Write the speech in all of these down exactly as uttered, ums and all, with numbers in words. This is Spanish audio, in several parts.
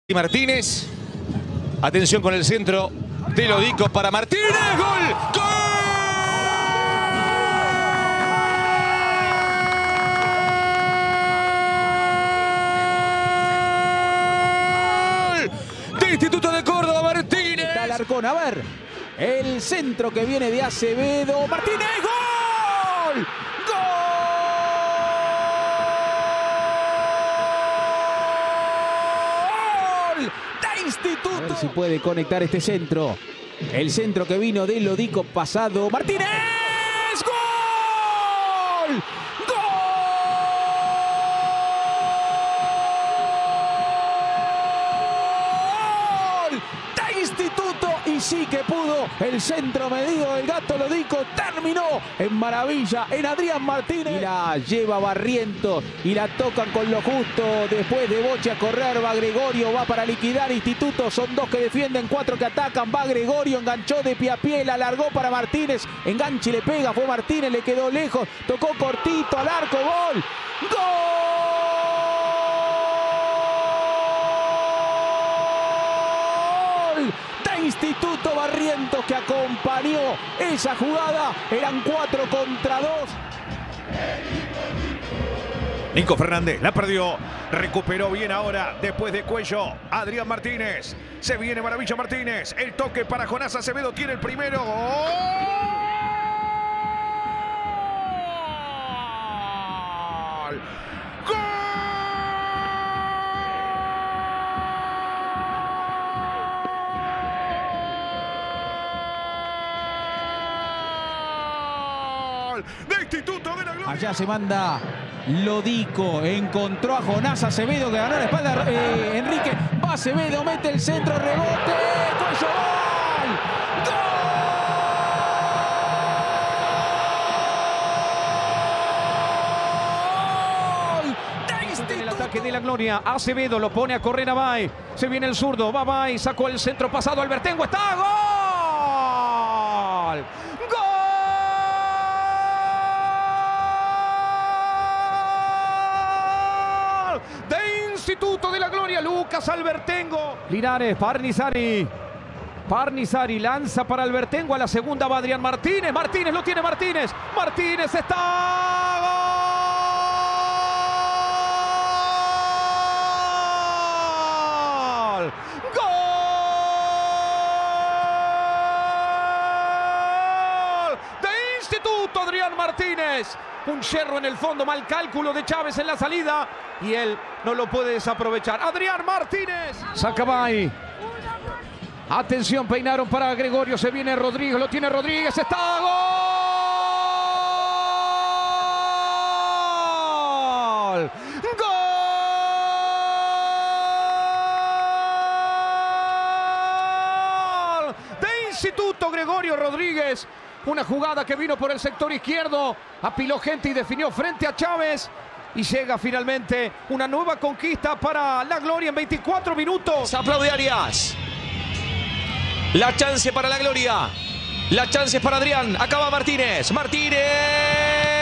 Martínez, atención con el centro de Lodico para Martínez, gol, gol de Instituto de Córdoba, Martínez. Está Alarcón, a ver, el centro que viene de Acevedo, Martínez, gol, gol. Instituto. A ver si puede conectar este centro. El centro que vino de Lodico pasado. Martínez. ¡Gol! ¡Gol! De Instituto. Y sí que pudo. El centro medido del Gato Lodico terminó en maravilla en Adrián Martínez. Y la lleva Barrientos y la tocan con lo justo. Después de Boche a correr, va Gregorio, va para liquidar Instituto. Son dos que defienden, cuatro que atacan. Va Gregorio, enganchó de pie a pie, la alargó para Martínez. Enganche y le pega, fue Martínez, le quedó lejos. Tocó cortito al arco, gol. ¡Gol! Instituto Barrientos que acompañó esa jugada. Eran cuatro contra dos. Nico Fernández la perdió, recuperó bien ahora después de Cuello. Adrián Martínez, se viene maravilla Martínez, el toque para Jonás Acevedo, tiene el primero. ¡Gol! ¡Gol! De Instituto de la Gloria. Allá se manda Lodico, encontró a Jonás Acevedo que ganó la espalda. eh, Enrique, va Acevedo, mete el centro, rebote, Cuello, gol, gol. En el ataque de la Gloria, Acevedo lo pone a correr a Bay, se viene el zurdo, va Bay, sacó el centro pasado, Albertengo está, gol, gol. De Instituto de la Gloria, Lucas Albertengo. Linares, Parnizari. Parnizari lanza para Albertengo, a la segunda va Adrián Martínez. Martínez lo tiene Martínez. Martínez está. ¡Gol! ¡Gol! De Instituto Adrián Martínez. Un yerro en el fondo, mal cálculo de Chávez en la salida y él no lo puede desaprovechar. Adrián Martínez. Saca Bay. Atención, peinaron para Gregorio, se viene Rodríguez, lo tiene Rodríguez, está, gol. Gol de Instituto Gregorio Rodríguez. Una jugada que vino por el sector izquierdo, apiló gente y definió frente a Chávez. Y llega finalmente una nueva conquista para la Gloria en veinticuatro minutos. Se aplaude Arias. La chance para la Gloria. La chance para Adrián. Acaba Martínez. Martínez.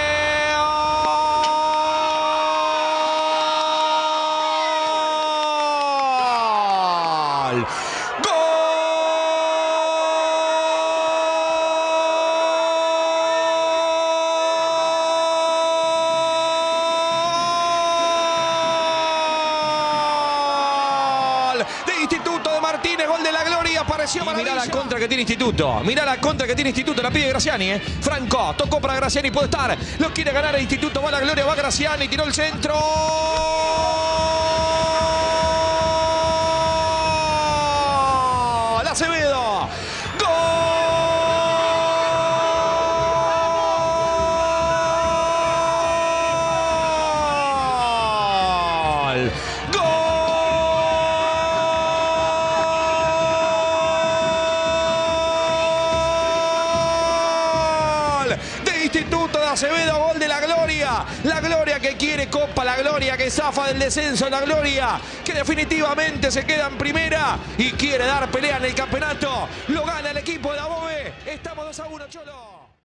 De Instituto de Martínez, gol de la Gloria, apareció maravilla. Mirá la contra que tiene Instituto, mirá la contra que tiene Instituto, la pide Graciani, ¿eh? Franco, tocó para Graciani, puede estar, lo quiere ganar el Instituto, va la Gloria, va Graciani, tiró el centro. La Acevedo, gol, gol. De Instituto de Acevedo, gol de la Gloria. La Gloria que quiere Copa, la Gloria que zafa del descenso, la Gloria que definitivamente se queda en primera y quiere dar pelea en el campeonato. Lo gana el equipo de Above. Estamos dos a uno, Cholo.